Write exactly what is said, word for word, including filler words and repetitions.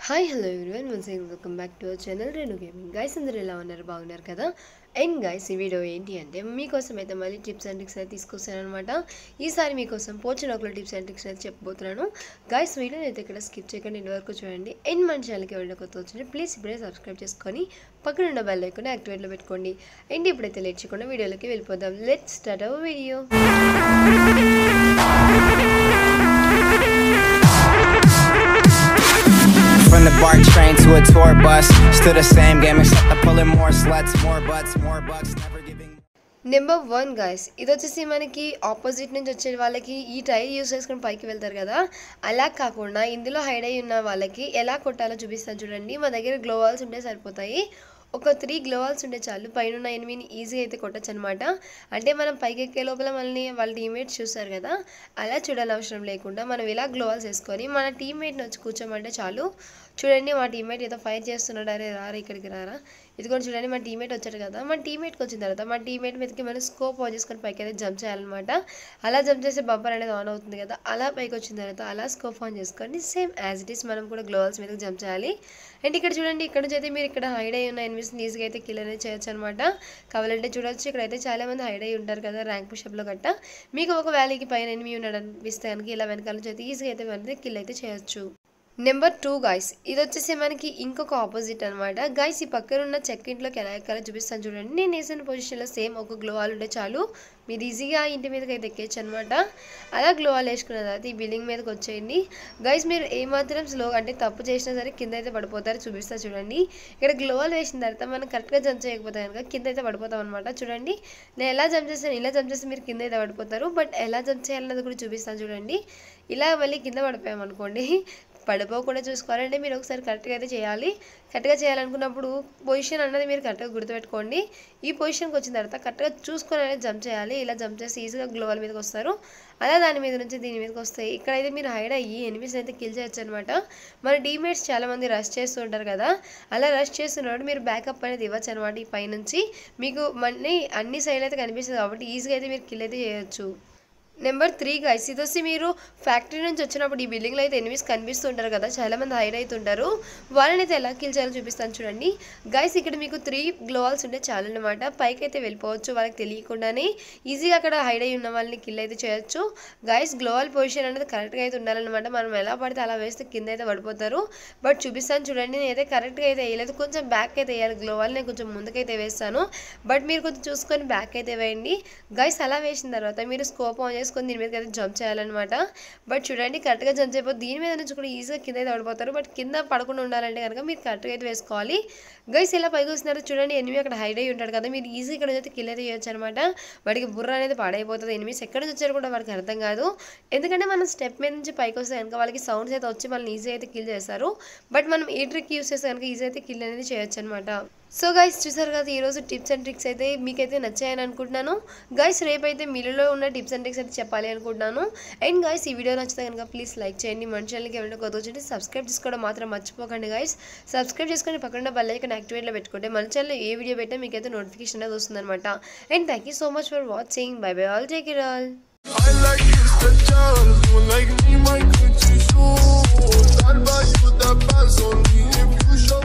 Hi hello everyone once again welcome back to our channel Renu gaming. Guys అందరూ ఎలా ఉన్నారు? బాగున్నారు కదా? అండ్ గైస్ ఈ వీడియో ఏంటి అంటే మీకోసం అయితే మళ్ళీ టిప్స్ అండ్ ట్రిక్స్ అయితే తీసుకొస్తాను అనమాట. ఈసారి మీకోసం పోచనొకలో టిప్స్ అండ్ ట్రిక్స్ అయితే చెప్పబోతున్నాను. గైస్ వీడియోని అయితే ఇక్కడ స్కిప్ చేయకుండా ఇంటి వరకు చూడండి. అండ్ మన ఛానల్కి ఎవరైనా కొత్త వచ్చింటే ప్లీజ్ ఇప్పుడే సబ్స్క్రైబ్ చేసుకొని పక్కన ఉన్న బెల్ ఐకాన్ యాక్టివేట్లో పెట్టుకోండి. అండ్ ఇప్పుడైతే లేట్ చేయకుండా వీడియోలోకి వెళ్ళిపోదాం. Let's start our video. From the BART train to a tour bus, still the same game except I'm pulling more sluts, more butts, more bucks, never giving. Number one guys, ఇది వచ్చేసి మనకి opposite నుంచి వచ్చే వాళ్ళకి ఈ tyre use చేసుకుని పైకి వెళ్తారు కదా, అలా కాకుండా ఇందులో హైడ్ అయి ఉన్న వాళ్ళకి ఎలా కొట్టాలో చూపిస్తాను చూడండి. మా దగ్గర గ్లో వాల్స్ ఉంటే సరిపోతాయి. ఒక త్రీ గ్లో వాల్స్ ఉంటే చాలు, పైన ఎనిమిదిని ఈజీగా అయితే కొట్టచ్చు అనమాట. అంటే మనం పైకి ఎక్కే లోపల మనల్ని వాళ్ళ టీమ్మేట్స్ చూస్తారు కదా, అలా చూడాలని అవసరం లేకుండా మనం ఇలా గ్లో వాల్స్ వేసుకొని మన టీమ్మేట్ని వచ్చి కూర్చోమంటే చాలు. చూడండి మా టీమ్మేట్ ఏదో ఫైర్ చేస్తున్నాడు, అరే రారా ఇక్కడికి రారా. ఇదిగోండి చూడండి మా టీమ్మేట్ వచ్చాడు కదా, మా టీమ్మేట్కి వచ్చిన తర్వాత మా టీమ్మేట్ మీదకి మనం స్కోప్ ఆన్ చేసుకొని పైకి అయితే జంప్ చేయాలన్నమాట. అలా జంప్ చేస్తే బంపర్ అనేది ఆన్ అవుతుంది కదా, అలా పైకి వచ్చిన తర్వాత అలా స్కోప్ ఆన్ చేసుకోండి. సేమ్ యాజ్ ఇట్ ఈస్ మనం కూడా గ్లో వాల్స్ మీదకి జంప్ చేయాలి. అండ్ ఇక్కడ చూడండి, ఇక్కడ నుంచి అయితే మీరు ఇక్కడ హైడ్ అయి ఉన్న ఎనిమిస్ని ఈజీగా అయితే కిల్ అనేది చేయొచ్చు అనమాట. కావాలంటే చూడొచ్చు, ఇక్కడైతే చాలామంది హైడ్ అయి ఉంటారు కదా ర్యాంక్ పుషప్లో గట్ట. మీకు ఒక వ్యాలీకి పైన ఎనిమిది ఉన్నాడు అనిపిస్తే కనుక ఇలా వెనకాల నుంచి అయితే ఈజీగా అయితే మనకి కిల్ అయితే చేయొచ్చు. నెంబర్ టూ గైస్, ఇది వచ్చేసి మనకి ఇంకొక ఆపోజిట్ అనమాట. గైస్ ఈ పక్కన ఉన్న చెక్ ఇంట్లోకి ఎలా ఎక్కాలో చూపిస్తాను చూడండి. నేను వేసిన పొజిషన్లో సేమ్ ఒక గ్లో వాల్ ఉంటే చాలు, మీరు ఈజీగా ఇంటి మీదకి అయితే ఎక్కేయచ్చు అనమాట. అలా గ్లో వాల్ వేసుకున్న తర్వాత ఈ బిల్డింగ్ మీదకి వచ్చేయండి. గైస్ మీరు ఏమాత్రం స్లో అంటే తప్పు చేసినా సరే కింద అయితే పడిపోతారు, చూపిస్తా చూడండి. ఇక్కడ గ్లో వాల్ వేసిన తర్వాత మనం కరెక్ట్గా జంప్ చేయకపోతే కనుక కింద అయితే పడిపోతాం అనమాట. చూడండి నేను ఎలా జంప్ చేస్తాను, ఇలా జంప్ చేస్తే మీరు కింద అయితే పడిపోతారు. బట్ ఎలా జంప్ చేయాలన్నది కూడా చూపిస్తాను చూడండి. ఇలా మళ్ళీ కింద పడిపోయామనుకోండి, పడిపోకుండా చూసుకోవాలంటే మీరు ఒకసారి కరెక్ట్గా అయితే చేయాలి. కరెక్ట్గా చేయాలనుకున్నప్పుడు పొజిషన్ అన్నది మీరు కరెక్ట్గా గుర్తుపెట్టుకోండి. ఈ పొజిషన్కి వచ్చిన తర్వాత కరెక్ట్గా చూసుకొని అనేది జంప్ చేయాలి. ఇలా జంప్ చేసి ఈజీగా గ్లో వాల్ మీదకి వస్తారు. అలా దాని మీద నుంచి దీని మీదకి వస్తాయి. ఇక్కడైతే మీరు హైడ్ అయ్యి ఎనిమిస్ అయితే కిల్ చేయొచ్చు అనమాట. మన టీమ్మేట్స్ చాలామంది రష్ చేస్తూ ఉంటారు కదా, అలా రష్ చేస్తున్నప్పుడు మీరు బ్యాకప్ అనేది ఇవ్వచ్చు అనమాట. ఈ పైనుంచి మీకు మళ్ళీ అన్ని సైడ్లు అయితే కనిపిస్తుంది కాబట్టి ఈజీగా అయితే మీరు కిల్ అయితే చేయొచ్చు. నెంబర్ త్రీ గైస్, ఇది వచ్చి మీరు ఫ్యాక్టరీ నుంచి వచ్చినప్పుడు ఈ బిల్డింగ్లో అయితే ఎనిమిస్ కనిపిస్తుంటారు కదా, చాలామంది హైడ్ అవుతుంటారు. వాళ్ళని అయితే ఎలా కిల్ చేయాలో చూపిస్తాను చూడండి. గైస్ ఇక్కడ మీకు త్రీ గ్లో వాల్స్ ఉంటే చాలు అనమాట, పైకి అయితే వెళ్ళిపోవచ్చు వాళ్ళకి తెలియకుండానే. ఈజీగా అక్కడ హైడ్ అయి ఉన్న వాళ్ళని కిల్ అయితే చేయొచ్చు. గైస్ గ్లో వాల్ పొజిషన్ అనేది కరెక్ట్గా అయితే ఉండాలన్నమాట. మనం ఎలా పడితే అలా వేస్తే కింద అయితే పడిపోతారు. బట్ చూపిస్తాను చూడండి, నేనైతే కరెక్ట్గా అయితే వేయలేదు, కొంచెం బ్యాక్ అయితే వేయాలి గ్లో వాల్. నేను కొంచెం ముందుకైతే వేస్తాను, బట్ మీరు కొంచెం చూసుకొని బ్యాక్ అయితే వేయండి. గైస్ అలా వేసిన తర్వాత మీరు స్కోప్ ఆన్ చేసుకొని దీని మీద అయితే జంప్ చేయాలన్నమాట. బట్ చూడండి కరెక్ట్గా జంప్ చేయకపోతే దీని మీద నుంచి కూడా ఈజీగా కింద అయితే పడిపోతారు. బట్ కింద పడకుండా ఉండాలంటే కనుక మీరు కరెక్ట్గా అయితే వేసుకోవాలి. గైస్ ఇలా పైకి వస్తున్నారు చూడండి, ఎనిమిది అక్కడ హైడ్ అయి ఉంటాడు కదా, మీరు ఈజీ ఇక్కడ అయితే కిల్ అయితే చేయొచ్చు అనమాట. వాడికి బుర్ర అనేది పాడైపోతుంది. ఎనిమిస్ ఎక్కడ నుంచి వచ్చారు కూడా వాడికి అర్థం కాదు. ఎందుకంటే మనం స్టెప్ మీద నుంచి పైకి వస్తే కనుక వాళ్ళకి సౌండ్స్ అయితే వచ్చి వాళ్ళని ఈజీ అయితే కిల్ చేస్తారు. బట్ మనం ఈ ట్రిక్ యూస్ చేస్తే కనుక ఈజీ అయితే కిల్ అనేది చేయొచ్చు అనమాట. సో గైస్ చూసారు కదా ఈరోజు టిప్స్ అండ్ ట్రిక్స్ అయితే మీకైతే నచ్చాయని అనుకుంటున్నాను. గైస్ రేపైతే మీలో ఉన్న టిప్స్ అండ్ ట్రిక్స్ అయితే చెప్పాలి అనుకుంటున్నాను. అండ్ గైస్ ఈ వీడియో నచ్చితే కనుక ప్లీజ్ లైక్ చేయండి. మన ఛానల్కి ఎవరైనా కొత్త వచ్చింటే సబ్స్క్రైబ్ చేసుకోవడం మాత్రం మర్చిపోకండి గైస్. సబ్స్క్రైబ్ చేసుకొని పక్కన బెల్ ఐకాన్ యాక్టివేట్లో పెట్టుకుంటే మన ఛానల్లో ఏ వీడియో పెట్టినా మీకైతే నోటిఫికేషన్ అనేది వస్తుంది అనమాట. And thank you so much for watching. Bye bye all, take care all. I like you, the child, you like me, my good to show. I'll buy you the pass on me if you show.